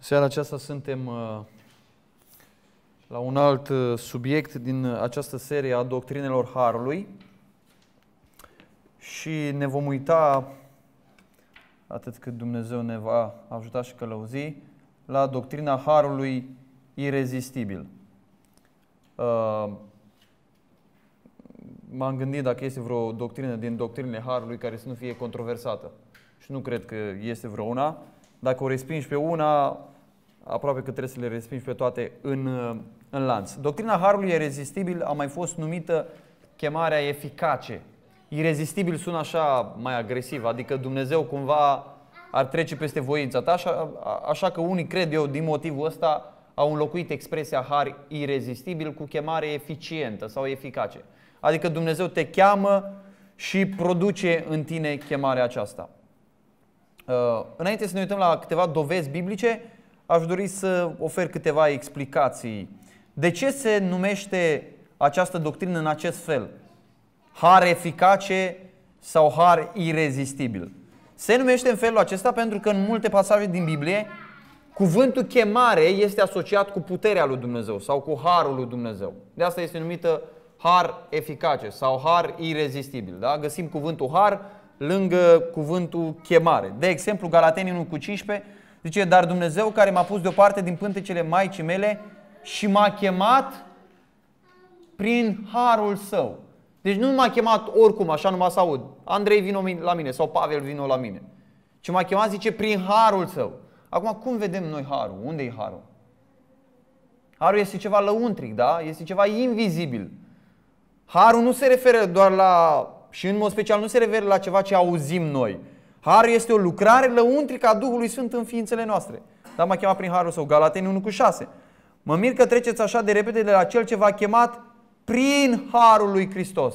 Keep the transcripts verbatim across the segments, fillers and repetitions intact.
Seara aceasta suntem la un alt subiect din această serie a doctrinelor Harului și ne vom uita, atât cât Dumnezeu ne va ajuta și călăuzi, la doctrina Harului irezistibil. M-am gândit dacă este vreo doctrină din doctrinele Harului care să nu fie controversată. Și nu cred că este vreuna. Dacă o respingi pe una, aproape că trebuie să le respingi pe toate în, în lanț. Doctrina Harului irezistibil a mai fost numită chemarea eficace. Irezistibil sună așa mai agresiv, adică Dumnezeu cumva ar trece peste voința ta, așa, așa că unii, cred eu, din motivul ăsta au înlocuit expresia har irezistibil cu chemare eficientă sau eficace. Adică Dumnezeu te cheamă și produce în tine chemarea aceasta. Înainte să ne uităm la câteva dovezi biblice, aș dori să ofer câteva explicații. De ce se numește această doctrină în acest fel? Har eficace sau har irezistibil? Se numește în felul acesta pentru că în multe pasaje din Biblie cuvântul chemare este asociat cu puterea lui Dumnezeu sau cu harul lui Dumnezeu. De asta este numită har eficace sau har irezistibil. Da? Găsim cuvântul har lângă cuvântul chemare. De exemplu, Galateni unu cu cincisprezece zice: dar Dumnezeu care m-a pus deoparte din pântecele maicii mele și m-a chemat prin harul său. Deci nu m-a chemat oricum, așa numai să aud: Andrei, vino la mine, sau Pavel, vino la mine. Ci m-a chemat, zice, prin harul său. Acum, cum vedem noi harul? Unde e harul? Harul este ceva lăuntric, da? Este ceva invizibil. Harul nu se referă doar la, și în mod special nu se referă la ceva ce auzim noi. Harul este o lucrare lăuntrică a Duhului Sfânt în ființele noastre. Dar m-a chemat prin harul său. Galateni unu cu șase. Mă mir că treceți așa de repede de la Cel ce v-a chemat prin harul lui Hristos.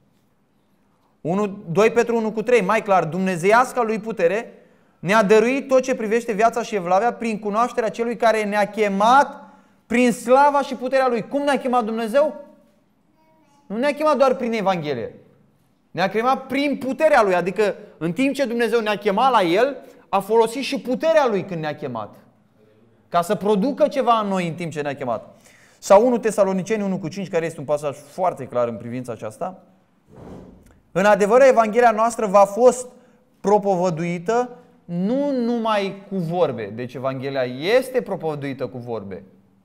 doi Petru unu cu trei. Mai clar, dumnezeiasca lui putere ne-a dăruit tot ce privește viața și evlavia prin cunoașterea celui care ne-a chemat prin slava și puterea lui. Cum ne-a chemat Dumnezeu? Nu ne-a chemat doar prin Evanghelie. Ne-a chemat prin puterea lui. Adică în timp ce Dumnezeu ne-a chemat la El, a folosit și puterea lui când ne-a chemat. Ca să producă ceva în noi în timp ce ne-a chemat. Sau unu Tesaloniceni unu cu cinci, care este un pasaj foarte clar în privința aceasta. În adevăr, Evanghelia noastră v-a fost propovăduită nu numai cu vorbe. Deci Evanghelia este propovăduită cu vorbe.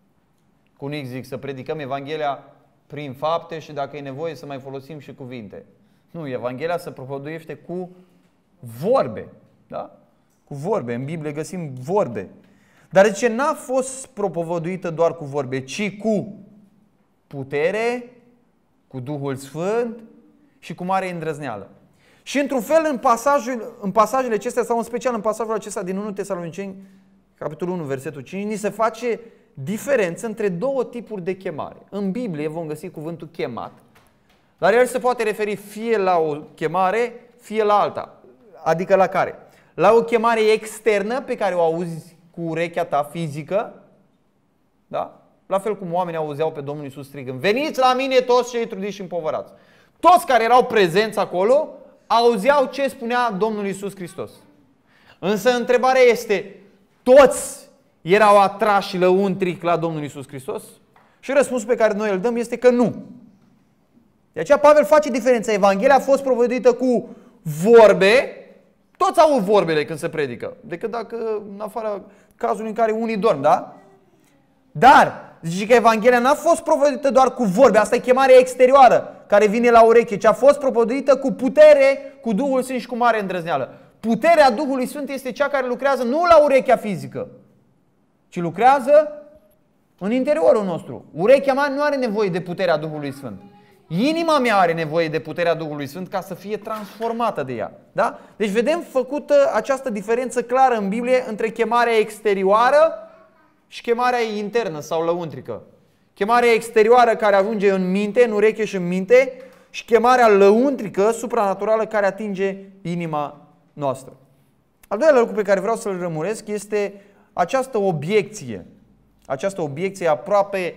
Cu unii zic să predicăm Evanghelia prin fapte și dacă e nevoie să mai folosim și cuvinte. Nu, Evanghelia se propovăduiește cu vorbe. Da? Cu vorbe. În Biblie găsim vorbe. Dar zice, n-a fost propovăduită doar cu vorbe, ci cu putere, cu Duhul Sfânt și cu mare îndrăzneală. Și într-un fel în, pasajul, în pasajele acestea, sau în special în pasajul acesta din unu Tesaloniceni, capitolul unu, versetul cinci, ni se face diferență între două tipuri de chemare. În Biblie vom găsi cuvântul chemat, dar el se poate referi fie la o chemare, fie la alta. Adică la care? La o chemare externă pe care o auzi cu urechea ta fizică, da? La fel cum oamenii auzeau pe Domnul Iisus strigând: veniți la mine toți cei trudiți și împovărați. Toți care erau prezenți acolo auzeau ce spunea Domnul Iisus Hristos. Însă întrebarea este: toți erau atrași lăuntric la Domnul Iisus Hristos? Și răspunsul pe care noi îl dăm este că nu. De aceea Pavel face diferența. Evanghelia a fost propovăduită cu vorbe. Toți au vorbele când se predică, decât dacă în afara cazului în care unii dorm, da? Dar zice că Evanghelia n-a fost propovăduită doar cu vorbe. Asta e chemarea exterioară care vine la ureche, ci a fost propovăduită cu putere, cu Duhul Sfânt și cu mare îndrăzneală. Puterea Duhului Sfânt este cea care lucrează nu la urechea fizică, ci lucrează în interiorul nostru. Urechea mea nu are nevoie de puterea Duhului Sfânt. Inima mea are nevoie de puterea Duhului Sfânt ca să fie transformată de ea. Da? Deci vedem făcută această diferență clară în Biblie între chemarea exterioară și chemarea internă sau lăuntrică. Chemarea exterioară care ajunge în minte, în ureche și în minte, și chemarea lăuntrică, supranaturală, care atinge inima noastră. Al doilea lucru pe care vreau să-l rămuresc este această obiecție. Această obiecție aproape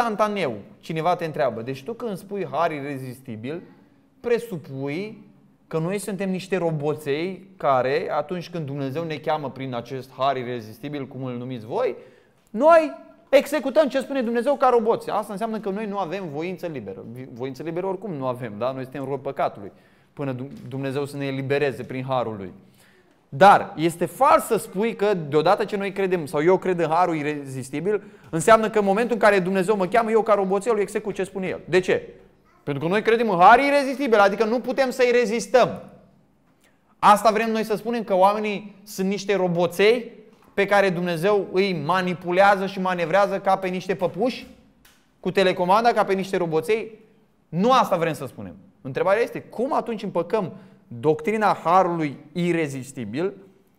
instantaneu. Cineva te întreabă: deci tu când spui har irezistibil, presupui că noi suntem niște roboței care, atunci când Dumnezeu ne cheamă prin acest har irezistibil, cum îl numiți voi, noi executăm ce spune Dumnezeu ca roboți. Asta înseamnă că noi nu avem voință liberă. Voință liberă oricum nu avem, da? Noi suntem robi păcatului, până Dumnezeu să ne elibereze prin harul Lui. Dar este fals să spui că deodată ce noi credem, sau eu cred în harul irezistibil, înseamnă că în momentul în care Dumnezeu mă cheamă, eu ca roboțel execut ce spune El. De ce? Pentru că noi credem în har irezistibil, adică nu putem să-i rezistăm. Asta vrem noi să spunem, că oamenii sunt niște roboței pe care Dumnezeu îi manipulează și manevrează ca pe niște păpuși, cu telecomanda, ca pe niște roboței? Nu asta vrem să spunem. Întrebarea este, cum atunci împăcăm doctrina harului irezistibil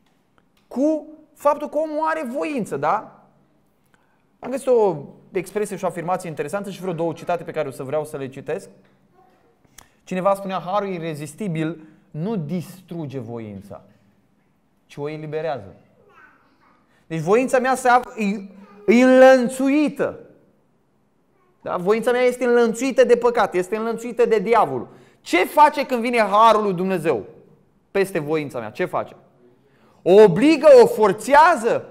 cu faptul că omul are voință, da? Am găsit o expresie și o afirmație interesantă și vreo două citate pe care o să vreau să le citesc. Cineva spunea, harul irezistibil nu distruge voința, ci o eliberează. Deci voința mea se află, e, e înlănțuită. Da? Voința mea este înlănțuită de păcat, este înlănțuită de diavol. Ce face când vine harul lui Dumnezeu peste voința mea? Ce face? O obligă, o forțează?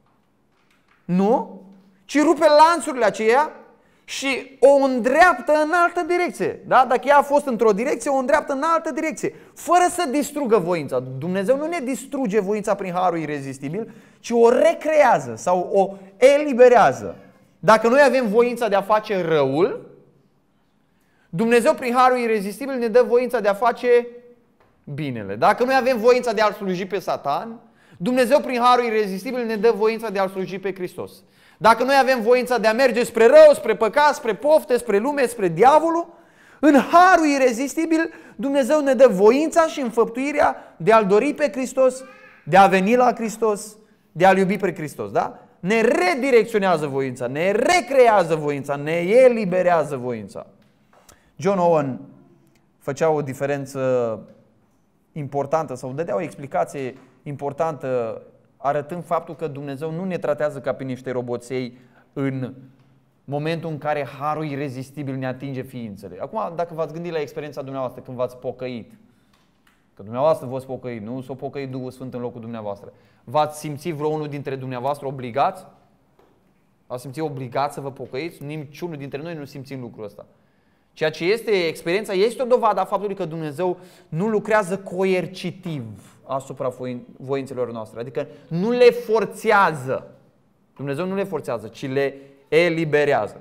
Nu? Ci rupe lanțurile aceea și o îndreaptă în altă direcție. Da? Dacă ea a fost într-o direcție, o îndreaptă în altă direcție, fără să distrugă voința. Dumnezeu nu ne distruge voința prin harul irezistibil, ci o recrează sau o eliberează. Dacă noi avem voința de a face răul, Dumnezeu prin harul irezistibil ne dă voința de a face binele. Dacă noi avem voința de a-L sluji pe Satan, Dumnezeu prin harul irezistibil ne dă voința de a-L sluji pe Hristos. Dacă noi avem voința de a merge spre rău, spre păcat, spre pofte, spre lume, spre diavolul, în harul irezistibil Dumnezeu ne dă voința și înfăptuirea de a-L dori pe Hristos, de a veni la Hristos, de a-L iubi pe Hristos. Da? Ne redirecționează voința, ne recrează voința, ne eliberează voința. John Owen făcea o diferență importantă sau dădea o explicație importantă arătând faptul că Dumnezeu nu ne tratează ca pe niște roboței în momentul în care harul irezistibil ne atinge ființele. Acum, dacă v-ați gândit la experiența dumneavoastră când v-ați pocăit, că dumneavoastră v-ați pocăit, nu s-o pocăit Duhul Sfânt în locul dumneavoastră, v-ați simțit vreunul dintre dumneavoastră obligați? V-ați simțit obligați să vă pocăiți? Niciunul dintre noi nu simțim lucrul ăsta. Ceea ce este experiența, este o dovadă a faptului că Dumnezeu nu lucrează coercitiv asupra voințelor noastre. Adică nu le forțează. Dumnezeu nu le forțează, ci le eliberează.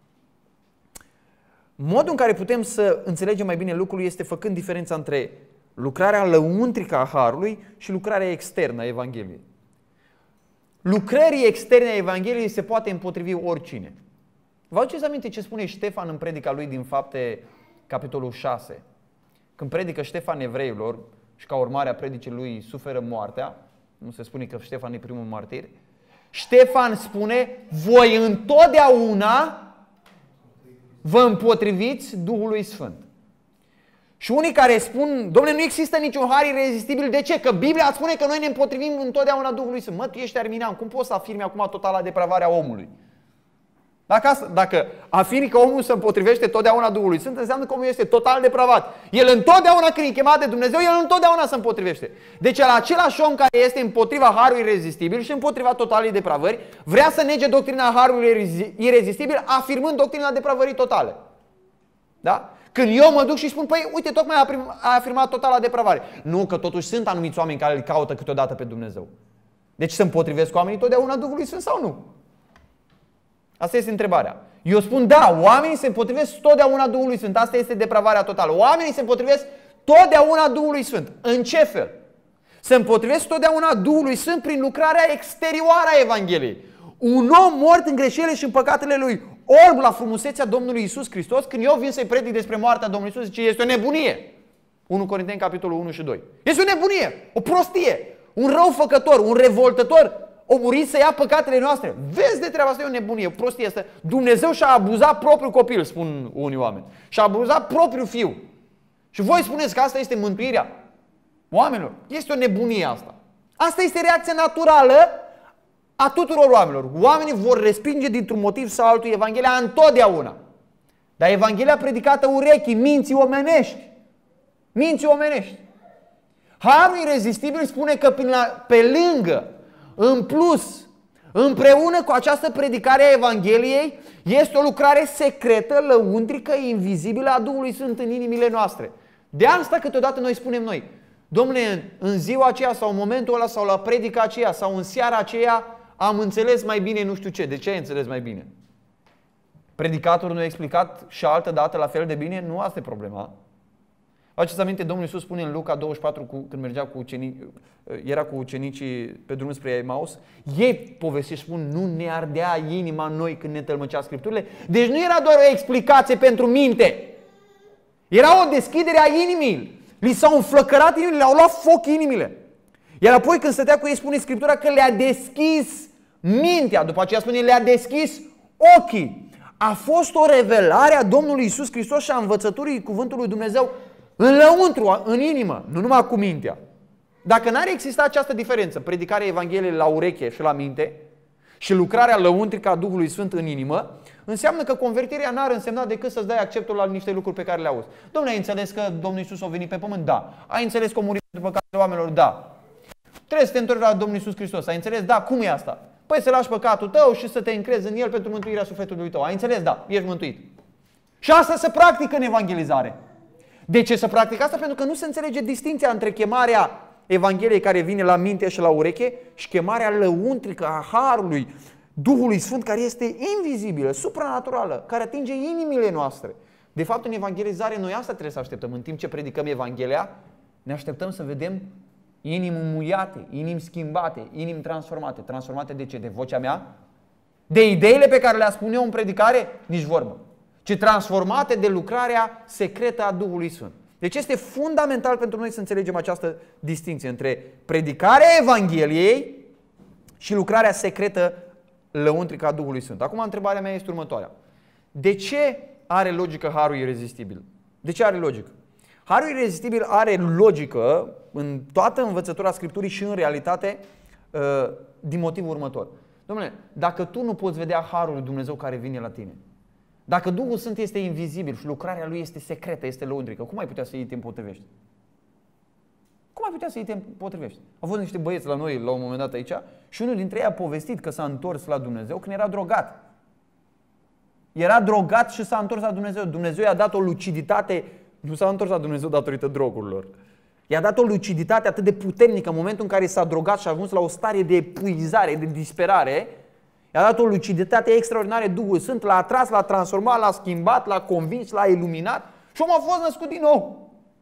Modul în care putem să înțelegem mai bine lucrul este făcând diferența între lucrarea lăuntrică a harului și lucrarea externă a Evangheliei. Lucrării externe a Evangheliei se poate împotrivi oricine. Vă aduceți aminte ce spune Ștefan în predica lui din Fapte, capitolul șase? Când predică Ștefan evreilor și ca urmare a predicii lui suferă moartea, nu se spune că Ștefan e primul martir, Ștefan spune, voi întotdeauna vă împotriviți Duhului Sfânt. Și unii care spun, dom'le, nu există niciun har irezistibil, de ce? Că Biblia spune că noi ne împotrivim întotdeauna Duhului Sfânt. Mă, tu ești arminian, cum poți să afirmi acum totala depravarea omului? Dacă, asta, dacă afirmi că omul se împotrivește totdeauna Duhului Sfânt, înseamnă că omul este total depravat. El întotdeauna, când e chemat de Dumnezeu, el întotdeauna se împotrivește. Deci la același om care este împotriva harului irezistibil și împotriva totalei depravări, vrea să nege doctrina harului irezistibil, afirmând doctrina depravării totale. Da? Când eu mă duc și spun, păi uite, tocmai a afirmat totala depravare. Nu, că totuși sunt anumiți oameni care îl caută câteodată pe Dumnezeu. Deci se împotrivesc cu oamenii totdeauna Duhului Sfânt sau nu? Asta este întrebarea. Eu spun da, oamenii se împotrivesc totdeauna Duhului Sfânt. Asta este depravarea totală. Oamenii se împotrivesc totdeauna Duhului Sfânt. În ce fel? Se împotrivesc totdeauna Duhului Sfânt prin lucrarea exterioară a Evangheliei. Un om mort în greșelile și în păcatele lui, orb la frumusețea Domnului Iisus Hristos, când eu vin să-i predic despre moartea Domnului Iisus, zice, este o nebunie. unu Corinteni, capitolul unu și doi. Este o nebunie, o prostie, un răufăcător, un revoltător, o murit să ia păcatele noastre. Vezi de treaba asta, e o nebunie, o prostie asta. Dumnezeu și-a abuzat propriul copil, spun unii oameni. Și-a abuzat propriul fiu. Și voi spuneți că asta este mântuirea? Oamenilor, este o nebunie asta. Asta este reacția naturală a tuturor oamenilor. Oamenii vor respinge dintr-un motiv sau altul Evanghelia întotdeauna. Dar Evanghelia predicată urechii, minții omenești. Minții omenești. Harul irezistibil spune că pe lângă, în plus, împreună cu această predicare a Evangheliei, este o lucrare secretă, lăuntrică, invizibilă a Duhului Sfânt în inimile noastre. De asta câteodată noi spunem noi, dom'le, în ziua aceea sau în momentul ăla sau la predica aceea sau în seara aceea am înțeles mai bine nu știu ce. De ce ai înțeles mai bine? Predicatorul nu a explicat și altă dată la fel de bine? Nu asta e problema. Faceți aminte, Domnul Iisus spune în Luca douăzeci și patru, cu, când mergea cu ucenici, era cu ucenicii pe drum spre Emaus, ei povestesc și spun, nu ne ardea inima noi când ne tălmăcea Scripturile. Deci nu era doar o explicație pentru minte. Era o deschidere a inimii. Li s-au înflăcărat inimile, le-au luat foc inimile. Iar apoi când stătea cu ei spune Scriptura că le-a deschis mintea. După aceea spune, le-a deschis ochii. A fost o revelare a Domnului Iisus Hristos și a învățăturii cuvântului lui Dumnezeu în lăuntru, în inimă, nu numai cu mintea. Dacă n-ar exista această diferență, predicarea Evangheliei la ureche și la minte și lucrarea lăuntrică a Duhului Sfânt în inimă, înseamnă că convertirea n-ar însemna decât să-ți dai acceptul la niște lucruri pe care le auzi. Dom'le, ai înțeles că Domnul Iisus a venit pe pământ? Da. Ai înțeles că a murit pentru păcatele oamenilor? Da. Trebuie să te întorci la Domnul Iisus Hristos. Ai înțeles? Da. Cum e asta? Păi să lași păcatul tău și să te încrezi în El pentru mântuirea sufletului tău. Ai înțeles? Da. Ești mântuit. Și asta se practică în evangelizare. De ce să practică asta? Pentru că nu se înțelege distinția între chemarea Evangheliei care vine la minte și la ureche și chemarea lăuntrică a Harului Duhului Sfânt care este invizibilă, supranaturală, care atinge inimile noastre. De fapt, în evangelizare noi asta trebuie să așteptăm. În timp ce predicăm Evanghelia, ne așteptăm să vedem inimi muiate, inimi schimbate, inimi transformate. Transformate de ce? De vocea mea? De ideile pe care le-a spune eu în predicare? Nici vorbă. Ci transformate de lucrarea secretă a Duhului Sfânt. Deci este fundamental pentru noi să înțelegem această distinție între predicarea Evangheliei și lucrarea secretă lăuntrică a Duhului Sfânt. Acum întrebarea mea este următoarea. De ce are logică Harul irezistibil? De ce are logică? Harul irezistibil are logică în toată învățătura Scripturii și în realitate din motivul următor. Dom'le, dacă tu nu poți vedea Harul lui Dumnezeu care vine la tine, dacă Duhul Sfânt este invizibil și lucrarea Lui este secretă, este lăuntrică, cum ai putea să îi te împotrivești? Cum ai putea să îi te împotrivești? Au fost niște băieți la noi la un moment dat aici și unul dintre ei a povestit că s-a întors la Dumnezeu când era drogat. Era drogat și s-a întors la Dumnezeu. Dumnezeu i-a dat o luciditate, nu s-a întors la Dumnezeu datorită drogurilor. I-a dat o luciditate atât de puternică în momentul în care s-a drogat și a ajuns la o stare de epuizare, de disperare. I-a dat o luciditate extraordinară, Duhul Sfânt, l-a atras, l-a transformat, l-a schimbat, l-a convins, l-a iluminat și omul a fost născut din nou.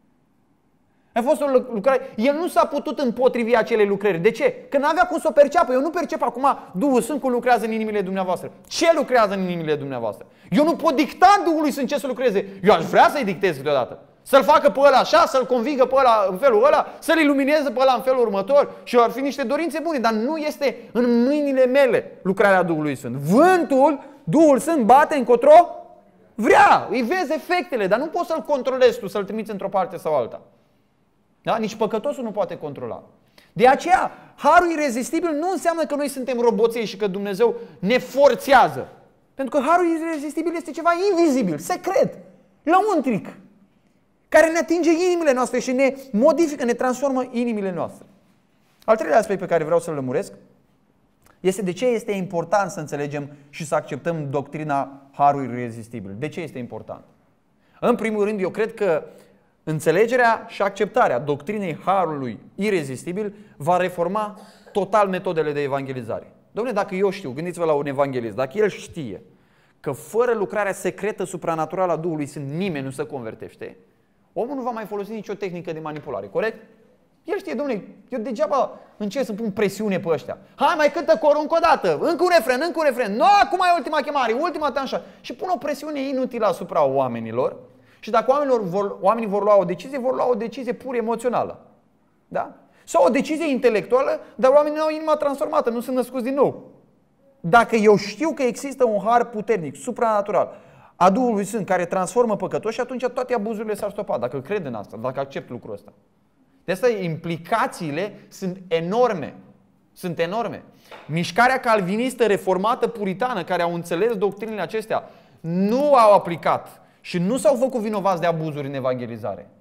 A fost o lucrare. El nu s-a putut împotrivi acelei lucrări. De ce? Că n-avea cum să o perceapă. Eu nu percep acum Duhul Sfânt cum lucrează în inimile dumneavoastră. Ce lucrează în inimile dumneavoastră? Eu nu pot dicta Duhului Sfânt ce să lucreze. Eu aș vrea să-i dictez câteodată. Să-l facă pe ăla așa, să-l convingă pe ăla în felul ăla, să-l ilumineze pe ăla în felul următor și ar fi niște dorințe bune, dar nu este în mâinile mele lucrarea Duhului Sfânt. Vântul, Duhul Sfânt bate încotro vrea, îi vezi efectele, dar nu poți să-l controlezi tu, să-l trimiți într-o parte sau alta. Da? Nici păcătosul nu poate controla. De aceea, Harul irezistibil nu înseamnă că noi suntem roboței și că Dumnezeu ne forțează. Pentru că Harul irezistibil este ceva invizibil, secret, lăuntric, care ne atinge inimile noastre și ne modifică, ne transformă inimile noastre. Al treilea aspect pe care vreau să-l lămuresc este de ce este important să înțelegem și să acceptăm doctrina Harului irezistibil. De ce este important? În primul rând, eu cred că înțelegerea și acceptarea doctrinei Harului irezistibil va reforma total metodele de evangelizare. Dom'le, dacă eu știu, gândiți-vă la un evanghelist, dacă el știe că fără lucrarea secretă supranaturală a Duhului Sfânt nimeni nu se convertește, omul nu va mai folosi nicio tehnică de manipulare, corect? El știe, dom'le, eu degeaba încerc să pun presiune pe ăștia. Hai, mai cântă corul încă o dată, încă un refren, încă un refren. Nu, acum e ultima chemare, ultima tanșa. Și pun o presiune inutilă asupra oamenilor. Și dacă oamenilor vor, oamenii vor lua o decizie, vor lua o decizie pur emoțională. Da? Sau o decizie intelectuală, dar oamenii nu au inima transformată, nu sunt născuți din nou. Dacă eu știu că există un har puternic, supranatural, a Duhului Sfânt care transformă păcătoși, atunci toate abuzurile s-ar stopa, dacă cred în asta, dacă accept lucrul ăsta. De asta implicațiile sunt enorme. Sunt enorme. Mișcarea calvinistă, reformată, puritană, care au înțeles doctrinile acestea, nu au aplicat și nu s-au făcut vinovați de abuzuri în evangelizare.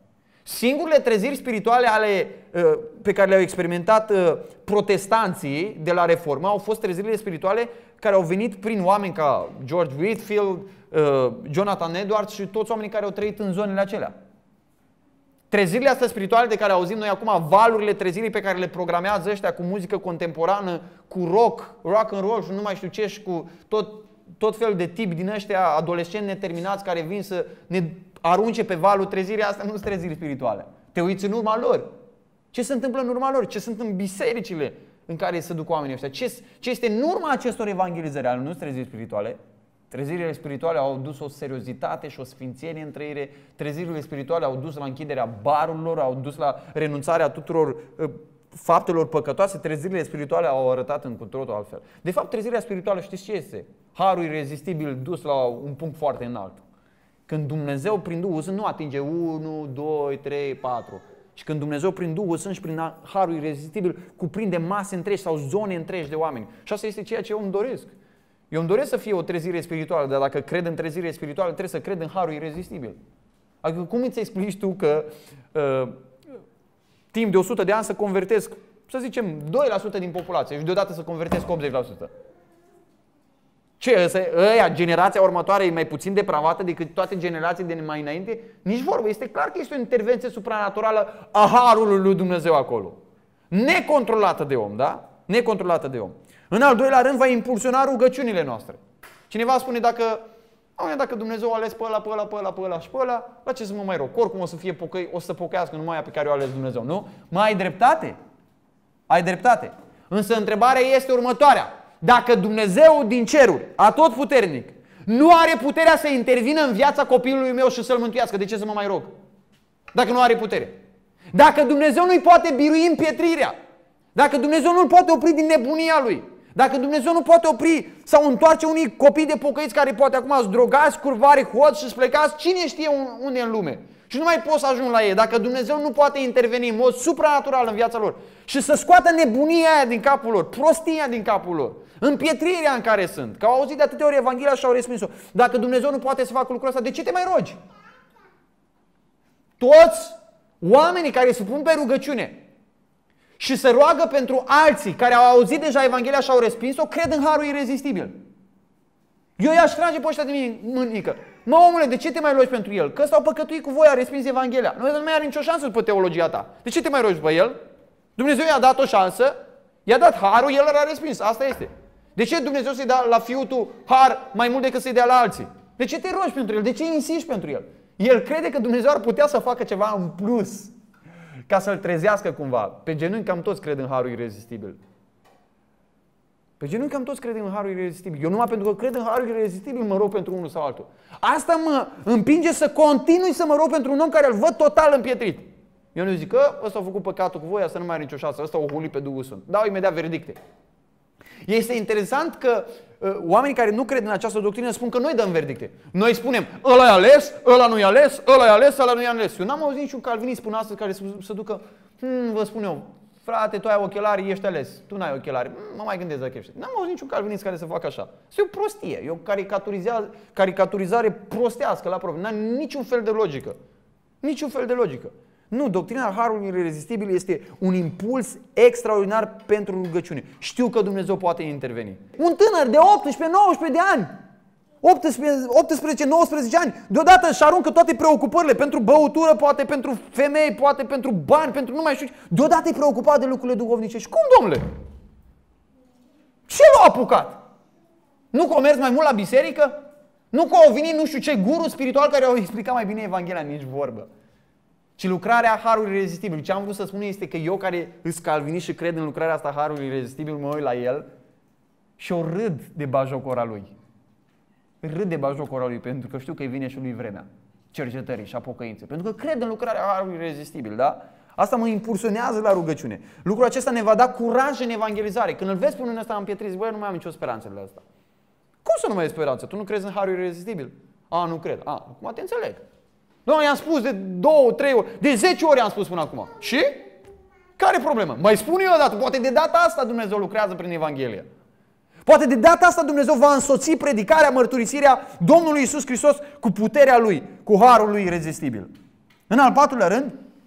Singurele treziri spirituale ale, pe care le-au experimentat protestanții de la Reformă au fost trezirile spirituale care au venit prin oameni ca George Whitefield, Jonathan Edwards și toți oamenii care au trăit în zonele acelea. Trezirile astea spirituale de care auzim noi acum, valurile trezirii pe care le programează ăștia cu muzică contemporană, cu rock, rock and roll și nu mai știu ce, și cu tot, tot felul de tipi din ăștia adolescenți neterminați care vin să ne arunce pe valul trezirii, astea nu sunt treziri spirituale. Te uiți în urma lor. Ce se întâmplă în urma lor? Ce sunt în bisericile în care se duc oamenii ăștia? Ce, ce este în urma acestor evangelizări? Nu sunt treziri spirituale. Trezirile spirituale au dus o seriozitate și o sfințenie în trăire. Trezirile spirituale au dus la închiderea barurilor, au dus la renunțarea tuturor uh, faptelor păcătoase. Trezirile spirituale au arătat în cu totul altfel. De fapt, trezirea spirituală, știți ce este? Harul irezistibil dus la un punct foarte înalt. Când Dumnezeu prin Duhul Sfânt nu atinge unu, doi, trei, patru. Și când Dumnezeu prin Duhul Sfânt și prin Harul irezistibil cuprinde mase întregi sau zone întregi de oameni. Și asta este ceea ce eu îmi doresc. Eu îmi doresc să fie o trezire spirituală, dar dacă cred în trezire spirituală, trebuie să cred în Harul irezistibil. Adică cum îți explici tu că uh, timp de o sută de ani să convertesc, să zicem, doi la sută din populație și deodată să convertesc optzeci la sută? Ce, ăia, generația următoare e mai puțin depravată decât toate generațiile de mai înainte? Nici vorbă. Este clar că este o intervenție supranaturală a Harului lui Dumnezeu acolo. Necontrolată de om, da? Necontrolată de om. În al doilea rând, va impulsiona rugăciunile noastre. Cineva spune, dacă, dacă Dumnezeu a ales pe ăla, pe ăla, pe ăla, pe ăla și pe ăla, la ce să mă mai rog? Oricum o să fie pocăi, o să pocăiască numai aia pe care o a ales Dumnezeu, nu? Mai ai dreptate? Ai dreptate. Însă întrebarea este următoarea. Dacă Dumnezeu din ceruri, atotputernic, nu are puterea să intervină în viața copilului meu și să-l mântuiască, de ce să mă mai rog? Dacă nu are putere. Dacă Dumnezeu nu-i poate birui împietrirea, dacă Dumnezeu nu-l poate opri din nebunia lui, dacă Dumnezeu nu poate opri sau întoarce unii copii de pocăiți care poate acum îți drogați, curvari, hoți și-ți plecați, cine știe unde în lume? Și nu mai poți să ajungi la ei. Dacă Dumnezeu nu poate interveni în mod supranatural în viața lor și să scoată nebunia aia din capul lor, prostia din capul lor, împietrirea în care sunt, că au auzit de atâtea ori Evanghelia și au respins-o. Dacă Dumnezeu nu poate să facă lucrul ăsta, de ce te mai rogi? Toți oamenii care se pun pe rugăciune și se roagă pentru alții care au auzit deja Evanghelia și au respins-o, cred în Harul irezistibil. Eu i-aș trage pe ăștia de mine mânică. Mă, omule, de ce te mai rogi pentru el? Că ăsta au păcătuit cu voi, a respins Evanghelia. Nu mai are nicio șansă după teologia ta. De ce te mai rogi după el? Dumnezeu i-a dat o șansă, i-a dat harul, el l-a respins. Asta este. De ce Dumnezeu să-i dea la fiul tu har mai mult decât să-i dea la alții? De ce te rogi pentru el? De ce insisti pentru el? El crede că Dumnezeu ar putea să facă ceva în plus ca să-l trezească cumva. Pe genunchi cam toți cred în harul irezistibil. Pe genunchi cam toți cred în harul irezistibil. Eu numai pentru că cred în harul irezistibil mă rog pentru unul sau altul. Asta mă împinge să continui să mă rog pentru un om care îl văd total împietrit. Eu nu zic că ăsta a făcut păcatul cu voi, asta nu mai are nicio șansă, ăsta o hulit pe Duhul Sfânt. Dau imediat verdicte. Este interesant că uh, oamenii care nu cred în această doctrină spun că noi dăm verdicte. Noi spunem, ăla e ales, ăla nu e ales, ăla e ales, ăla nu e ales. Eu n-am auzit niciun calvinist până astăzi care să, să ducă, hm, vă spun eu, frate, tu ai ochelari, ești ales, tu n-ai ochelari, mă mai gândesc dacă ești. N-am auzit niciun calvinist care să facă așa. Este o prostie, e o caricaturizare prostească la propriu. N-are niciun fel de logică. Niciun fel de logică. Nu, doctrina Harului irezistibil este un impuls extraordinar pentru rugăciune. Știu că Dumnezeu poate interveni. Un tânăr de optsprezece nouăsprezece de ani, optsprezece nouăsprezece ani, deodată își aruncă toate preocupările pentru băutură, poate pentru femei, poate pentru bani, pentru nu mai știu ce. Deodată e preocupat de lucrurile duhovnicești. Cum, domnule? Ce l-a apucat? Nu că au mers mai mult la biserică? Nu că au venit nu știu ce guru spiritual care au explicat mai bine Evanghelia? Nici vorbă. Și lucrarea Harului irezistibil. Ce am vrut să spun este că eu care îs calvinist și cred în lucrarea asta Harului irezistibil, mă uit la el și o râd de bajocora lui. Râd de bajocora lui pentru că știu că îi vine și lui vremea cercetării și a pocăinței. Pentru că cred în lucrarea Harului irezistibil, da? Asta mă impulsionează la rugăciune. Lucrul acesta ne va da curaj în evangelizare. Când îl vezi punând ăsta în pietriți, băi, nu mai am nicio speranță de la asta. Cum să nu mai ai speranță? Tu nu crezi în Harul irezistibil? A, nu cred. A, acum te înțeleg. Doamne, i-am spus de două, trei ori, de zece ori am spus până acum. Și? Care e problema? Mai spun eu o dată, poate de data asta Dumnezeu lucrează prin Evanghelie. Poate de data asta Dumnezeu va însoți predicarea, mărturisirea Domnului Iisus Hristos cu puterea Lui, cu harul Lui irezistibil. În al patrulea rând,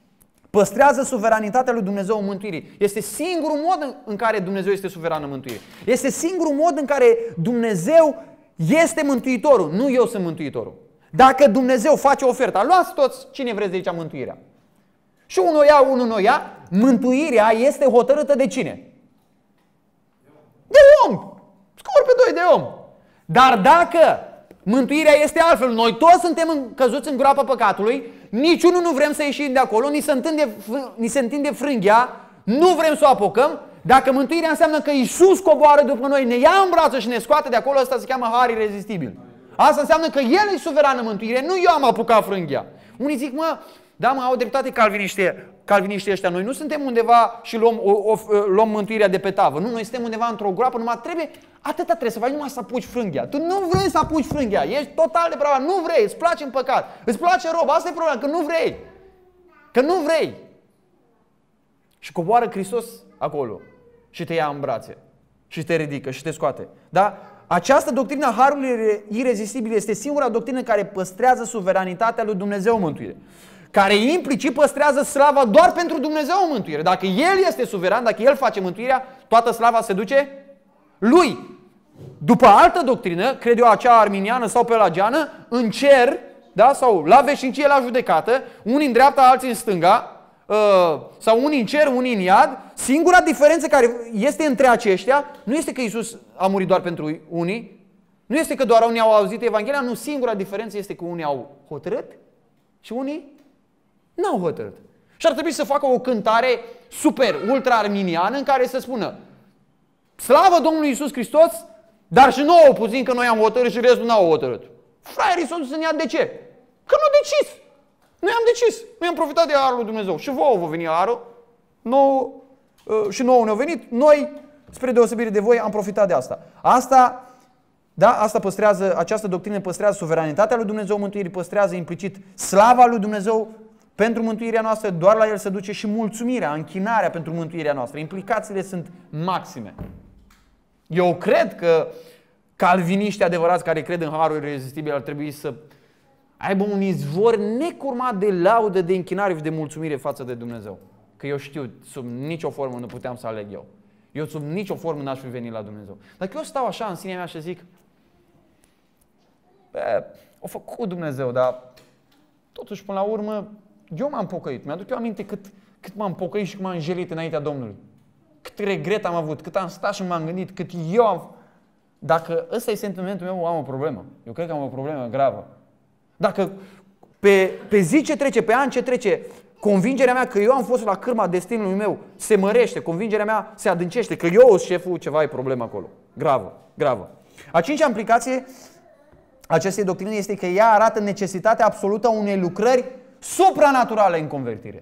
Păstrează suveranitatea lui Dumnezeu în mântuire. Este singurul mod în care Dumnezeu este suveran în mântuire. Este singurul mod în care Dumnezeu este mântuitorul, nu eu sunt mântuitorul. Dacă Dumnezeu face oferta, luați toți cine vreți de aici mântuirea. Și unul ia, unul nu ia, mântuirea este hotărâtă de cine? De om. Scor pe doi de om. Dar dacă mântuirea este altfel, noi toți suntem căzuți în groapa păcatului, niciunul nu vrem să ieșim de acolo, ni se întinde, ni se întinde frânghia, nu vrem să o apucăm. Dacă mântuirea înseamnă că Iisus coboară după noi, ne ia în brațe și ne scoate de acolo, ăsta se cheamă har irezistibil. Asta înseamnă că El e suveran în mântuire, nu eu am apucat frânghia. Unii zic, mă, da, mă, au dreptate calviniștii, calviniștii ăștia. Noi nu suntem undeva și luăm, o, o, luăm mântuirea de pe tavă. Nu, noi suntem undeva într-o groapă, numai trebuie, atâta trebuie să faci, numai să apuci frânghia. Tu nu vrei să apuci frânghia, ești total depravat, nu vrei, îți place în păcat, îți place roba, asta e problema, că nu vrei. Că nu vrei. Și coboară Hristos acolo și te ia în brațe și te ridică și te scoate. Da? Această doctrină a harului irezistibil este singura doctrină care păstrează suveranitatea lui Dumnezeu în mântuire. Care implicit păstrează slava doar pentru Dumnezeu în mântuire. Dacă El este suveran, dacă El face mântuirea, toată slava se duce Lui. După altă doctrină, cred eu acea arminiană sau pelagiană, în cer, da, sau la veșnicie la judecată, unii în dreapta, alții în stânga, sau unii în cer, unii în iad, singura diferență care este între aceștia nu este că Iisus a murit doar pentru unii, nu este că doar unii au auzit Evanghelia, nu, singura diferență este că unii au hotărât și unii n-au hotărât. Și ar trebui să facă o cântare super, ultra-arminiană în care să spună slavă Domnului Iisus Hristos, dar și nouă puțin că noi am hotărât și restul n-au hotărât. Fraierii s-au dus în iad, de ce? Că nu decis. Noi am decis, noi am profitat de harul lui Dumnezeu și vouă vă veni harul, nouă, și nouă ne-a venit, noi, spre deosebire de voi, am profitat de asta. Asta, da, asta păstrează, această doctrină păstrează suveranitatea lui Dumnezeu, mântuirii, păstrează implicit slava lui Dumnezeu pentru mântuirea noastră, doar la El se duce și mulțumirea, închinarea pentru mântuirea noastră. Implicațiile sunt maxime. Eu cred că calviniștii adevărați care cred în harul irezistibil ar trebui să aibă un izvor necurmat de laudă, de închinare și de mulțumire față de Dumnezeu. Că eu știu, sub nicio formă nu puteam să aleg eu. Eu sub nicio formă n-aș fi venit la Dumnezeu. Dacă eu stau așa în sinea mea și zic, bă, o făcut Dumnezeu, dar totuși până la urmă eu m-am pocăit. Mi-aduc eu aminte cât, cât m-am pocăit și cât m-am jelit înaintea Domnului. Cât regret am avut, cât am stat și m-am gândit, cât eu am... Dacă ăsta e sentimentul meu, am o problemă. Eu cred că am o problemă gravă. Dacă pe, pe zi ce trece, pe an ce trece, convingerea mea că eu am fost la cârma destinului meu se mărește, convingerea mea se adâncește, că eu sunt șeful, ceva e problemă acolo. Gravă, gravă. A cincea implicație acestei doctrine este că ea arată necesitatea absolută a unei lucrări supranaturale în convertire.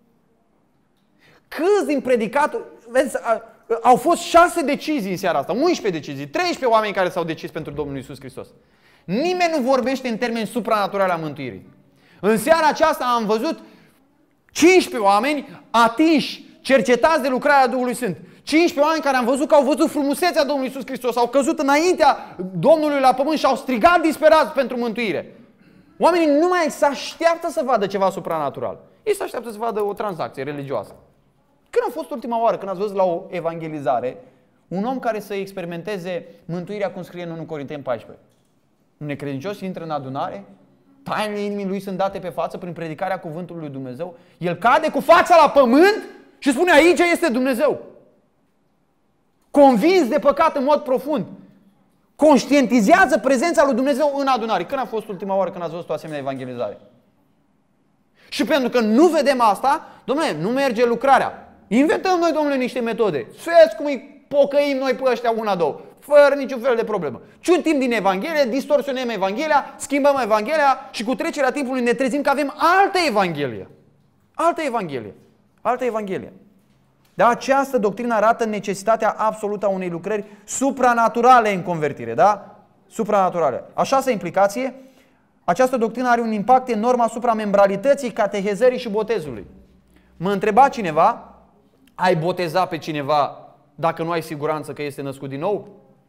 Câți din predicatori, vezi, au fost șase decizii în seara asta, unsprezece decizii, treisprezece oameni care s-au decis pentru Domnul Iisus Hristos. Nimeni nu vorbește în termeni supranaturali a mântuirii. În seara aceasta am văzut cincisprezece oameni atinși, cercetați de lucrarea Duhului Sfânt. cincisprezece oameni care am văzut că au văzut frumusețea Domnului Iisus Hristos, au căzut înaintea Domnului la pământ și au strigat disperați pentru mântuire. Oamenii nu mai se așteaptă să vadă ceva supranatural. Ei se așteaptă să vadă o tranzacție religioasă. Când a fost ultima oară când ați văzut la o evangelizare un om care să experimenteze mântuirea cum scrie în unu Corinteni paisprezece? Un necredincios intră în adunare, tainele inimii lui sunt date pe față prin predicarea cuvântului lui Dumnezeu, el cade cu fața la pământ și spune aici este Dumnezeu. Convins de păcat în mod profund. Conștientizează prezența lui Dumnezeu în adunare. Când a fost ultima oară când ați văzut o asemenea evangelizare? Și pentru că nu vedem asta, domnule, nu merge lucrarea. Inventăm noi, domnule, niște metode. Vezi cum îi pocăim noi pe ăștia una, două. Fără niciun fel de problemă. Ciuntim din Evanghelie, distorsionăm Evanghelia, schimbăm Evanghelia și cu trecerea timpului ne trezim că avem altă Evanghelie. Altă Evanghelie. Altă Evanghelie. Da? Această doctrină arată necesitatea absolută a unei lucrări supranaturale în convertire. Da? Supranaturale. A șasea implicație, această doctrină are un impact enorm asupra membralității, catehezării și botezului. Mă întreba cineva, ai boteza pe cineva dacă nu ai siguranță că este născut din nou?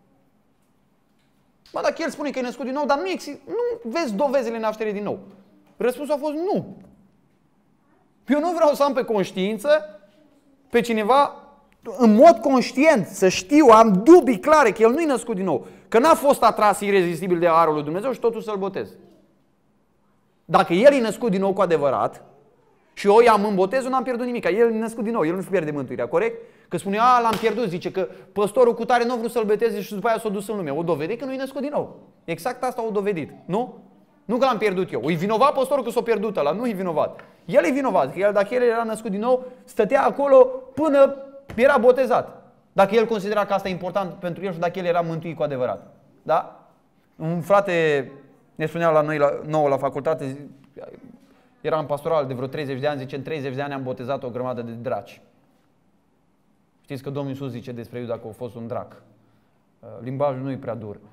Bă, dacă el spune că e născut din nou, dar nu, nu vezi dovezile nașterii din nou. Răspunsul a fost nu. Eu nu vreau să am pe conștiință pe cineva în mod conștient, să știu, am dubii clare că el nu-i născut din nou, că n-a fost atras irezistibil de harul lui Dumnezeu și totul să-l botez. Dacă el e născut din nou cu adevărat și eu i-am în botezul, n-am pierdut nimic. El e născut din nou, el nu-și pierde mântuirea, corect? Că spune, a, l-am pierdut, zice că păstorul cu tare nu a vrut să-l boteze și după aia s-a dus în lume. O dovedi că nu e născut din nou. Exact asta o dovedit, nu? Nu că l-am pierdut eu. E vinovat păstorul că s-a pierdut ăla, nu e vinovat. El e vinovat, că el, dacă el era născut din nou, stătea acolo până era botezat. Dacă el considera că asta e important pentru el și dacă el era mântuit cu adevărat. Da? Un frate ne spunea la noi, la, nouă la facultate, era în pastoral de vreo treizeci de ani, zice, în treizeci de ani am botezat o grămadă de draci. Știți că Domnul Iisus zice despre Iuda că a fost un drac. Limbajul nu e prea dur.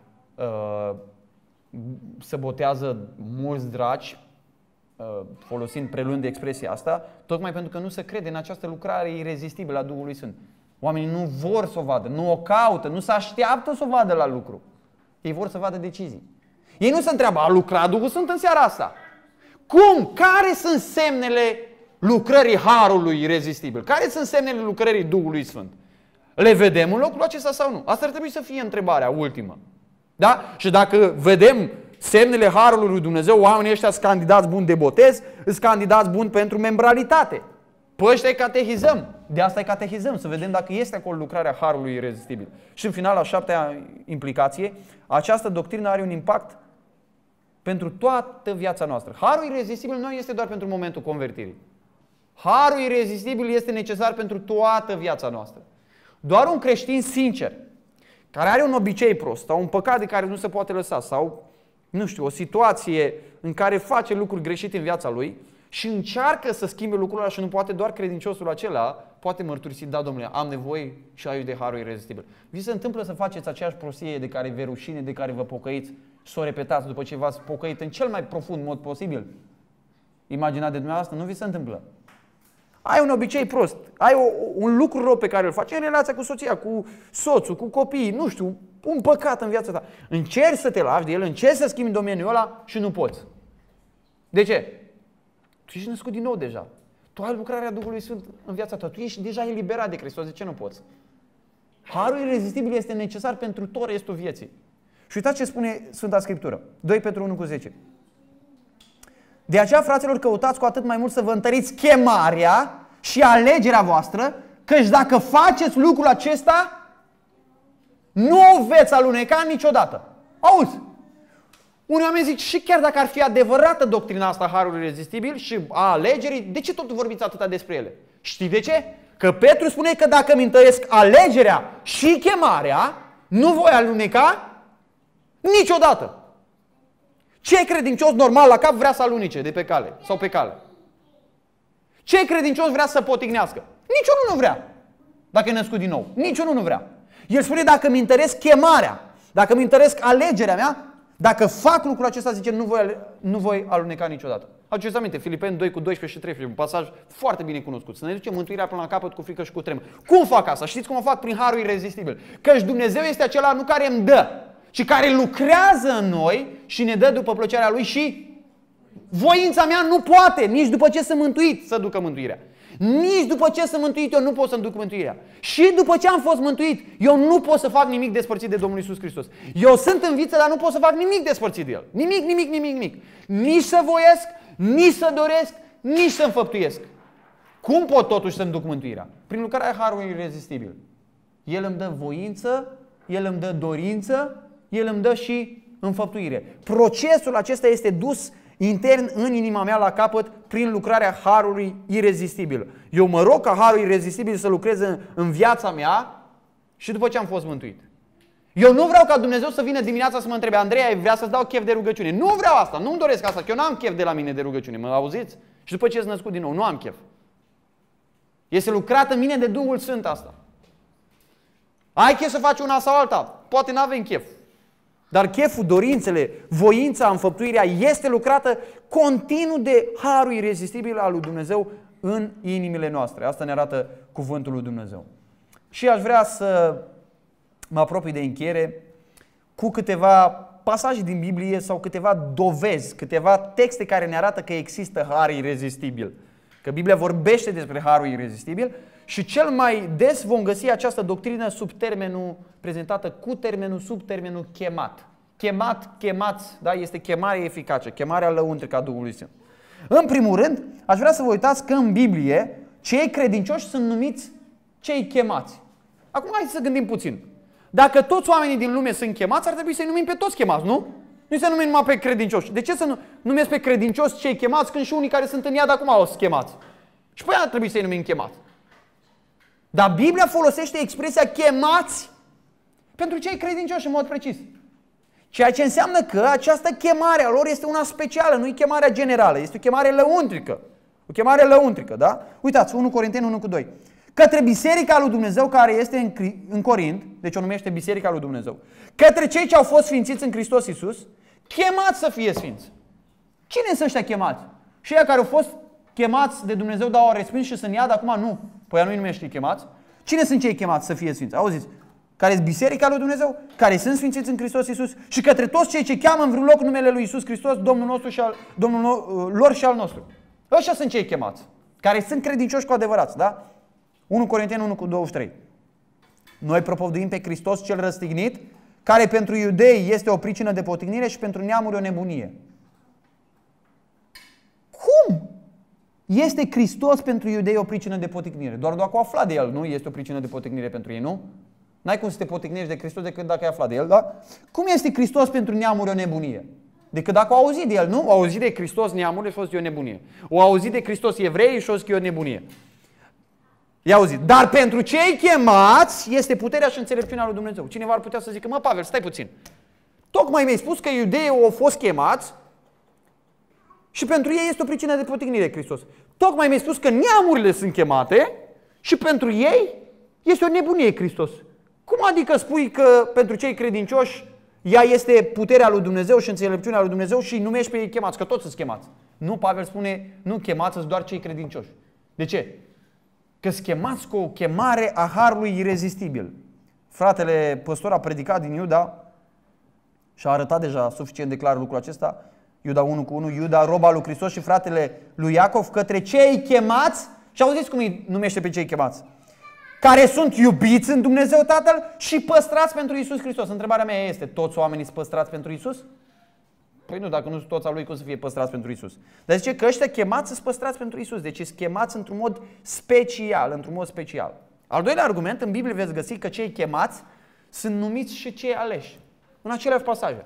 Se botează mulți draci, folosind, prelând expresia asta, tocmai pentru că nu se crede în această lucrare irezistibilă a Duhului Sfânt. Oamenii nu vor să o vadă, nu o caută, nu se așteaptă să o vadă la lucru. Ei vor să vadă decizii. Ei nu se întreabă, a lucrat Duhul Sfânt în seara asta? Cum? Care sunt semnele lucrării Harului irezistibil? Care sunt semnele lucrării Duhului Sfânt? Le vedem în locul acesta sau nu? Asta ar trebui să fie întrebarea ultimă. Da? Și dacă vedem semnele Harului lui Dumnezeu, oamenii ăștia sunt candidați buni de botez, sunt candidați buni pentru membralitate. Pe ăștia îi catehizăm. De asta îi catehizăm, să vedem dacă este acolo lucrarea Harului irezistibil. Și în final, a șaptea implicație, această doctrină are un impact pentru toată viața noastră. Harul irezistibil nu este doar pentru momentul convertirii. Harul irezistibil este necesar pentru toată viața noastră. Doar un creștin sincer, care are un obicei prost sau un păcat de care nu se poate lăsa sau, nu știu, o situație în care face lucruri greșite în viața lui și încearcă să schimbe lucrurile ăla și nu poate, doar credinciosul acela poate mărturisi, da, domnule, am nevoie și aici de harul irezistibil. Vi se întâmplă să faceți aceeași prostie de care vă rușine, de care vă pocăiți, să o repetați după ce v-ați pocăit în cel mai profund mod posibil? Imaginat de dumneavoastră, nu vi se întâmplă. Ai un obicei prost, ai o, un lucru rău pe care îl faci în relația cu soția, cu soțul, cu copiii, nu știu, un păcat în viața ta. Încerci să te lași de el, încerci să schimbi domeniul ăla și nu poți. De ce? Tu ești născut din nou deja. Tu ai lucrarea Duhului Sfânt în viața ta. Tu ești deja eliberat de Hristos. De ce nu poți? Harul irezistibil este necesar pentru tot restul vieții. Și uitați ce spune Sfânta Scriptură. doi Petru unu cu zece. De aceea, fraților, căutați cu atât mai mult să vă întăriți chemarea și alegerea voastră, căci dacă faceți lucrul acesta, nu veți aluneca niciodată. Auzi! Unii oameni zic, și chiar dacă ar fi adevărată doctrina asta Harului irezistibil și a alegerii, de ce tot vorbiți atâta despre ele? Știi de ce? Că Petru spune că dacă îmi întăresc alegerea și chemarea, nu voi aluneca niciodată. Ce credincios normal la cap vrea să alunice de pe cale sau pe cale? Ce credincios vrea să potignească? Niciunul nu vrea. Dacă e născut din nou. Niciunul nu vrea. El spune, dacă îmi întăresc chemarea, dacă îmi întăresc alegerea mea, dacă fac lucrul acesta, zice, nu voi, nu voi aluneca niciodată. Aduceți aminte, Filipeni doi cu doisprezece și treisprezece, un pasaj foarte bine cunoscut. Să ne ducem mântuirea până la capăt cu frică și cu tremur. Cum fac asta? Știți cum o fac? Prin harul irezistibil. Căci Dumnezeu este acela nu care îmi dă, ci care lucrează în noi și ne dă după plăcerea Lui și voința mea nu poate, nici după ce sunt mântuit, să ducă mântuirea. Nici după ce sunt mântuit, eu nu pot să-mi duc mântuirea. Și după ce am fost mântuit, eu nu pot să fac nimic despărțit de Domnul Iisus Hristos. Eu sunt în viață, dar nu pot să fac nimic despărțit de El. Nimic, nimic, nimic, nimic. Nici să voiesc, nici să doresc, nici să înfăptuiesc. Cum pot totuși să-mi duc mântuirea? Prin lucrarea harului irezistibil. El îmi dă voință, El îmi dă dorință, El îmi dă și înfăptuire. Procesul acesta este dus intern în inima mea la capăt prin lucrarea harului irezistibil. Eu mă rog ca harul irezistibil să lucreze în viața mea și după ce am fost mântuit. Eu nu vreau ca Dumnezeu să vină dimineața să mă întrebe, Andrei, vrea să-ți dau chef de rugăciune? Nu vreau asta, nu-mi doresc asta, că eu nu am chef de la mine de rugăciune, mă auziți? Și după ce ești născut din nou, nu am chef. Este lucrat în mine de Duhul Sfânt asta. Ai chef să faci una sau alta? Poate n-avem chef. Dar cheful, dorințele, voința, înfăptuirea este lucrată continuu de harul irezistibil al lui Dumnezeu în inimile noastre. Asta ne arată cuvântul lui Dumnezeu. Și aș vrea să mă apropii de încheiere cu câteva pasaje din Biblie sau câteva dovezi, câteva texte care ne arată că există har irezistibil. Că Biblia vorbește despre harul irezistibil și cel mai des vom găsi această doctrină sub termenul, prezentată cu termenul, sub termenul chemat. Chemat, chemați, da? Este chemare eficace, chemarea lăuntrică a Duhului Sfânt. În primul rând, aș vrea să vă uitați că în Biblie cei credincioși sunt numiți cei chemați. Acum hai să gândim puțin. Dacă toți oamenii din lume sunt chemați, ar trebui să-i numim pe toți chemați, nu? Nu să numim numai pe credincioși. De ce să nu numesc pe credincioși cei chemați când și unii care sunt în iad acum au sunt chemați? Și pe aia ar trebui să-i numim chemați. Dar Biblia folosește expresia chemați pentru cei credincioși în mod precis. Ceea ce înseamnă că această chemare a lor este una specială, nu e chemarea generală, este o chemare lăuntrică. O chemare lăuntrică, da? Uitați, unu Corinteni unu cu doi. Către biserica lui Dumnezeu care este în, în Corint, deci o numește biserica lui Dumnezeu, către cei ce au fost sfințiți în Hristos Iisus, chemați să fie sfinți. Cine sunt ăștia chemați? Și ăia care au fost chemați de Dumnezeu, dar au respins și sunt iad, acum nu. Păi nu-i numește chemați. Cine sunt cei chemați să fie sfinți? Auziți? Care sunt biserica lui Dumnezeu, care sunt sfințiți în Hristos Iisus și către toți cei ce cheamă în vreun loc numele lui Iisus Hristos, Domnul nostru și al, Domnul lor și al nostru. Ăștia sunt cei chemați, care sunt credincioși cu adevărat, da? unu Corinteni unu cu douăzeci și trei. Noi propovăduim pe Hristos cel răstignit, care pentru iudei este o pricină de potignire și pentru neamuri o nebunie. Cum este Hristos pentru iudei o pricină de potignire? Doar dacă o afla de el, nu este o pricină de potignire pentru ei, nu? N-ai cum să te potignești de Hristos decât dacă ai aflat de el, da? Cum este Hristos pentru neamuri o nebunie? Decât dacă au auzit de el, nu? Au auzit de Hristos neamurile și o zis că e o nebunie. Au auzit de Hristos evrei și o zis că e o nebunie. I-a auzit. Dar pentru cei chemați este puterea și înțelepciunea lui Dumnezeu. Cineva ar putea să zică, mă, Pavel, stai puțin. Tocmai mi-ai spus că iudeii au fost chemați și pentru ei este o pricină de potignire Hristos. Tocmai mi-ai spus că neamurile sunt chemate și pentru ei este o nebunie Hristos. Cum adică spui că pentru cei credincioși ea este puterea lui Dumnezeu și înțelepciunea lui Dumnezeu și îi numești pe ei chemați, că toți sunt chemați? Nu, Pavel spune, nu chemați, sunt doar cei credincioși. De ce? Că sunt chemați cu o chemare a harului irezistibil. Fratele păstor a predicat din Iuda și a arătat deja suficient de clar lucrul acesta. Iuda unu cu unu, Iuda, roba lui Hristos și fratele lui Iacov, către cei chemați, și auziți cum îi numește pe cei chemați, care sunt iubiți în Dumnezeu Tatăl și păstrați pentru Iisus Hristos. Întrebarea mea este, toți oamenii sunt păstrați pentru Iisus? Păi nu, dacă nu sunt toți al lui, cum să fie păstrați pentru Iisus? Dar zice că ăștia chemați sunt păstrați pentru Iisus. Deci sunt chemați într-un mod special, într-un mod special. Al doilea argument, în Biblie veți găsi că cei chemați sunt numiți și cei aleși. În aceleași pasaje.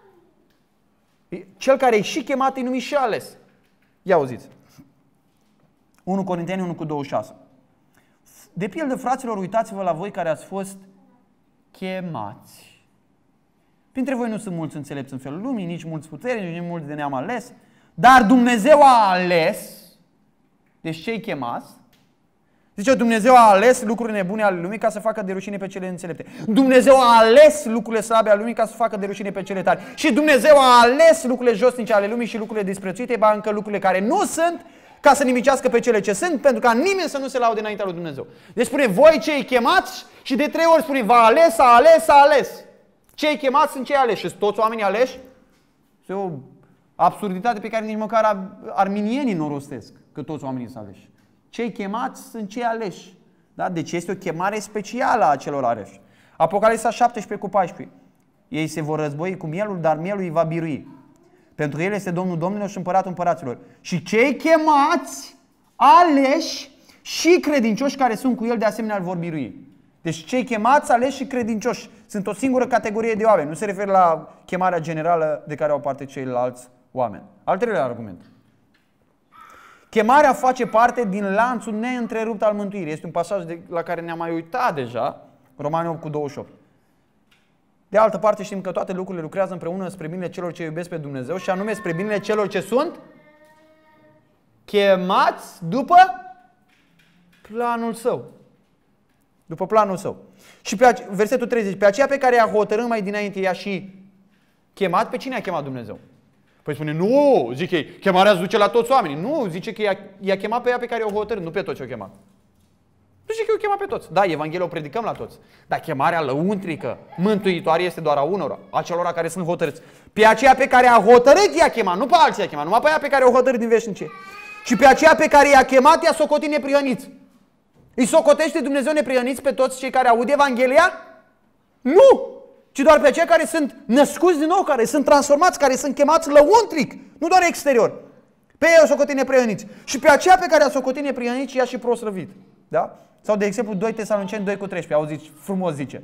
Cel care e și chemat e numit și ales. Ia auziți. unu Corinteni unu cu douăzeci și șase. De pildă, fraților, uitați-vă la voi care ați fost chemați. Printre voi nu sunt mulți înțelepți în felul lumii, nici mulți puternici, nici mulți de neam ales, dar Dumnezeu a ales, deci cei chemați, zice, Dumnezeu a ales lucrurile nebune ale lumii ca să facă de rușine pe cele înțelepte. Dumnezeu a ales lucrurile slabe ale lumii ca să facă de rușine pe cele tari. Și Dumnezeu a ales lucrurile josnice ale lumii și lucrurile disprețuite, ba încă lucrurile care nu sunt, ca să nimicească pe cele ce sunt, pentru ca nimeni să nu se laude înaintea lui Dumnezeu. Deci spune, voi cei chemați, și de trei ori spune, v-a ales, a ales, a ales. Cei chemați sunt cei aleși. Și toți oamenii aleși? Este o absurditate pe care nici măcar arminienii nu o rostesc, că toți oamenii sunt aleși. Cei chemați sunt cei aleși. Da? Deci este o chemare specială a celor aleși. Apocalipsa șaptesprezece cu paisprezece. Ei se vor război cu mielul, dar mielul îi va birui. Pentru el este Domnul Domnilor și Împăratul Împăraților. Și cei chemați, aleși și credincioși care sunt cu el de asemenea îl vor birui. Deci cei chemați, aleși și credincioși sunt o singură categorie de oameni. Nu se referă la chemarea generală de care au parte ceilalți oameni. Al treilea argument. Chemarea face parte din lanțul neîntrerupt al mântuirii. Este un pasaj de, la care ne-am mai uitat deja, Romani opt cu douăzeci și opt. De altă parte știm că toate lucrurile lucrează împreună spre binele celor ce iubesc pe Dumnezeu și anume spre binele celor ce sunt chemați după planul Său. După planul Său. Și pe versetul treizeci, pe aceea pe care i-a hotărât mai dinainte i-a și chemat, pe cine a chemat Dumnezeu? Păi spune, nu, zic ei, chemarea se duce la toți oamenii. Nu, zice că i-a, i-a chemat pe ea pe care i-a hotărât, nu pe toți i-a chemat. Zice că i-a chemat pe toți. Da, Evanghelia o predicăm la toți. Dar chemarea lăuntrică, mântuitoare este doar a unora, a celor care sunt hotărâți. Pe aceea pe care a hotărât i-a chemat, nu pe alții i-a chemat, numai pe ea pe care o hotărât din veșnicie. Și pe aceea pe care i-a chemat i-a socotit neprihăniți. Îi socotește Dumnezeu neprihăniți pe toți cei care aud Evanghelia? Nu! Ci doar pe aceia care sunt născuți din nou, care sunt transformați, care sunt chemați lăuntric, nu doar exterior. Pe ei au socotit neprihăniți. Și pe aceea pe care a socotit neprihăniți i-a și proslăvit. Da? Sau de exemplu doi Tesaloniceni doi cu treisprezece, auziți, frumos zice.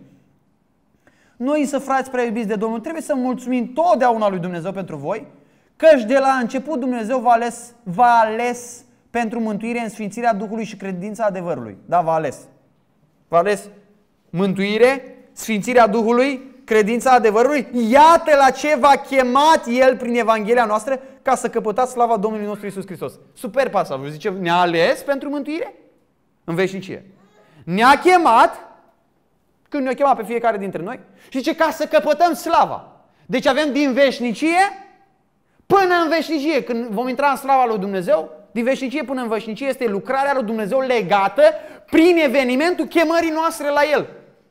Noi însă, frați prea iubiți de Domnul, trebuie să mulțumim totdeauna lui Dumnezeu pentru voi, căci de la început Dumnezeu v-a ales, v-a ales pentru mântuire în sfințirea Duhului și credința adevărului. Da, v-a ales. V-a ales mântuire, sfințirea Duhului, credința adevărului. Iată la ce v-a chemat El prin Evanghelia noastră, ca să căpătați slava Domnului nostru Iisus Hristos. Super pasaj. Zice, ne-a ales pentru mântuire în veșnicie. Ne-a chemat, când ne-a chemat pe fiecare dintre noi, și zice, ca să căpătăm slava. Deci avem din veșnicie până în veșnicie. Când vom intra în slava lui Dumnezeu, din veșnicie până în veșnicie este lucrarea lui Dumnezeu legată prin evenimentul chemării noastre la El.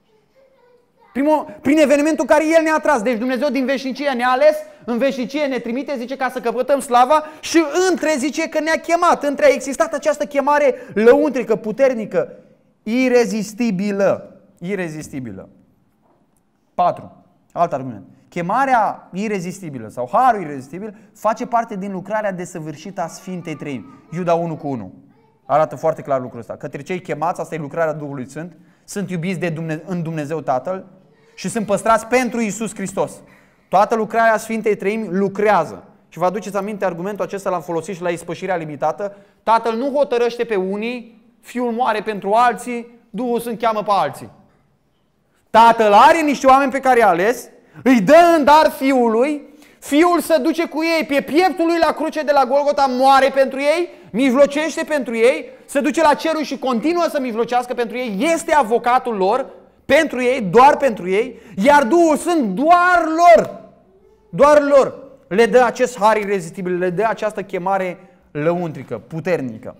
Primul, prin evenimentul care El ne-a tras. Deci Dumnezeu din veșnicie ne-a ales, în veșnicie ne trimite, zice, ca să căpătăm slava, și între zice că ne-a chemat. Între a existat această chemare lăuntrică, puternică, irezistibilă. Irezistibilă. patru. Alt argument. Chemarea irezistibilă sau harul irezistibil face parte din lucrarea desăvârșită a Sfintei Treimi. Iuda unu cu unu. Arată foarte clar lucrul ăsta. Către cei chemați, asta e lucrarea Duhului Sfânt, sunt iubiți de Dumnezeu, în Dumnezeu Tatăl și sunt păstrați pentru Iisus Hristos. Toată lucrarea Sfintei Treimi lucrează. Și vă aduceți aminte, argumentul acesta l-am folosit și la ispășirea limitată. Tatăl nu hotărăște pe unii, Fiul moare pentru alții, Duhul Sfânt cheamă pe alții. Tatăl are niște oameni pe care i-a ales, îi dă în dar Fiului, Fiul se duce cu ei pe pieptul lui la cruce de la Golgota, moare pentru ei, mijlocește pentru ei, se duce la cerul și continuă să mijlocească pentru ei, este avocatul lor, pentru ei, doar pentru ei, iar Duhul Sfânt doar lor, doar lor le dă acest har irezistibil, le dă această chemare lăuntrică, puternică.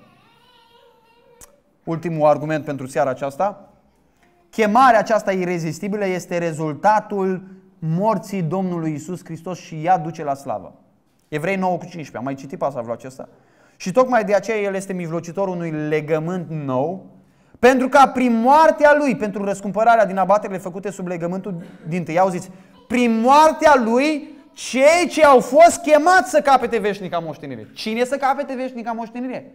Ultimul argument pentru seara aceasta. Chemarea aceasta irezistibilă este rezultatul morții Domnului Iisus Hristos și ea duce la slavă. Evrei nouă cu cincisprezece, am mai citit pasajul acesta? Și tocmai de aceea El este mijlocitorul unui legământ nou, pentru ca prin moartea Lui, pentru răscumpărarea din abaterile făcute sub legământul dintâi, auziți, prin moartea Lui, cei ce au fost chemați să capete veșnica moștenire. Cine să capete veșnica moștenire?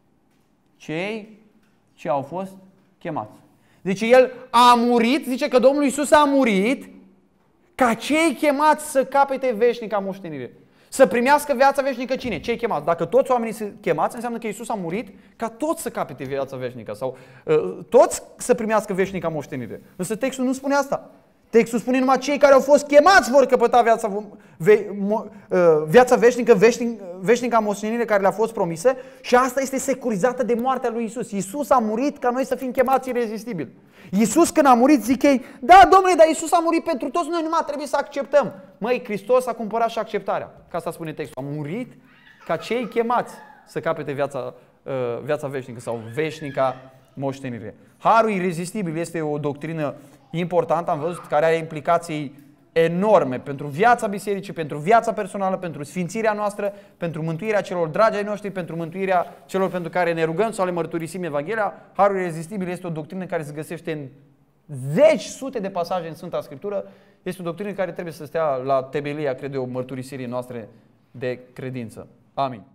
Cei ce au fost chemați. Deci El a murit, zice că Domnul Iisus a murit ca cei chemați să capete veșnica moștenire. Să primească viața veșnică cine? Cei chemați. Dacă toți oamenii sunt chemați, înseamnă că Iisus a murit ca toți să capete viața veșnică. Sau uh, toți să primească veșnica moștenire. Însă textul nu spune asta. Textul spune numai cei care au fost chemați vor căpăta viața, ve, mo, uh, viața veșnică, veșnic, veșnica moștenire care le-a fost promisă, și asta este securizată de moartea lui Iisus. Iisus a murit ca noi să fim chemați irezistibil. Iisus când a murit, zic ei, da, Domnule, dar Iisus a murit pentru toți, noi numai trebuie să acceptăm. Măi, Hristos a cumpărat și acceptarea. Ca asta spune textul. A murit ca cei chemați să capete viața, uh, viața veșnică sau veșnica moștenire. Harul irezistibil este o doctrină importantă, am văzut, care are implicații enorme pentru viața bisericii, pentru viața personală, pentru sfințirea noastră, pentru mântuirea celor dragi ai noștri, pentru mântuirea celor pentru care ne rugăm sau le mărturisim Evanghelia. Harul irezistibil este o doctrină care se găsește în zeci, sute de pasaje în Sfânta Scriptură. Este o doctrină care trebuie să stea la temelia, cred eu, mărturisirii noastre de credință. Amin.